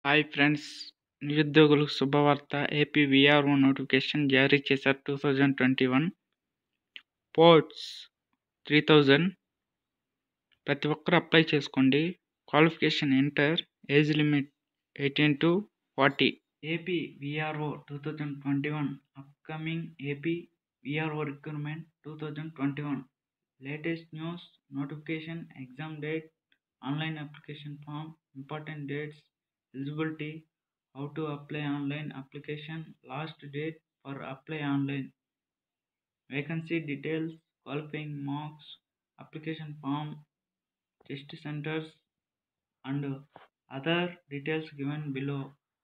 Hi friends, నిరుద్యోగులకు శుభవార్త. AP VRO notification జారీ చేశారు. 2021 పోస్ట్స్ 3000. ప్రతి ఒక్కరు అప్లై చేసుకోండి. Qualification inter, age limit 18 to 40. AP VRO 2021 upcoming AP VRO recruitment 2021 latest news, notification, exam date, online application form, important dates, eligibility, how to apply online application, last date for apply online, vacancy details, qualifying marks, application form, test centers, and other details given below.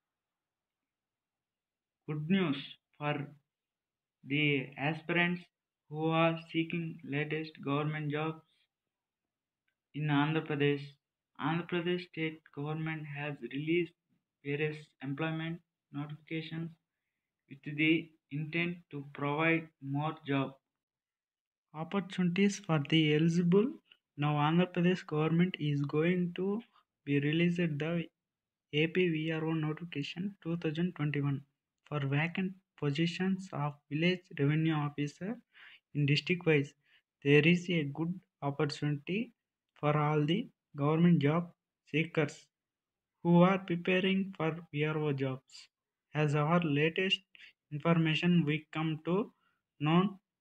Good news for the aspirants who are seeking latest government jobs in Andhra Pradesh. Andhra Pradesh state government has released various employment notifications with the intent to provide more job opportunities for the eligible. Now Andhra Pradesh government is going to be released the AP VRO notification 2021 for vacant positions of village revenue officer in district wise. There is a good opportunity for all the government job seekers who are preparing for VRO jobs. As our latest information we come to know,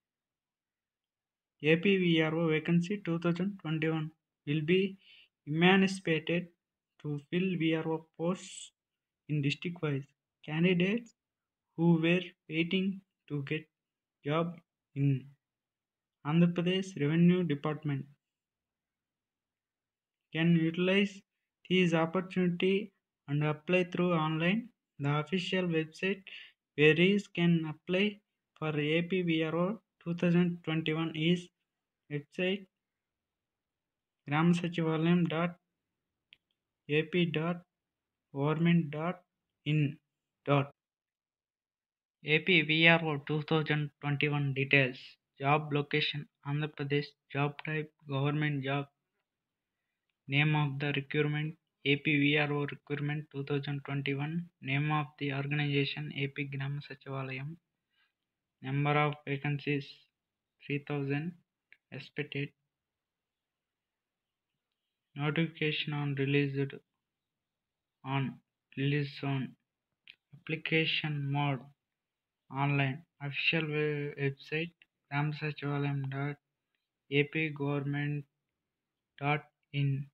AP VRO vacancy 2021 will be emancipated to fill VRO posts in district wise. Candidates who were waiting to get job in Andhra Pradesh Revenue Department can utilize this opportunity and apply through online. The official website where you can apply for AP VRO 2021 is website gramsachivalayam.ap.government.in. AP VRO 2021 details. Job location Andhra Pradesh. Job type government job. Name of the requirement AP VRO requirement 2021. Name of the organization AP Gram Sachivalayam. Number of vacancies 3000 expected. Notification on release on application mode online. Official website gramsachivalayam.apgovernment.in.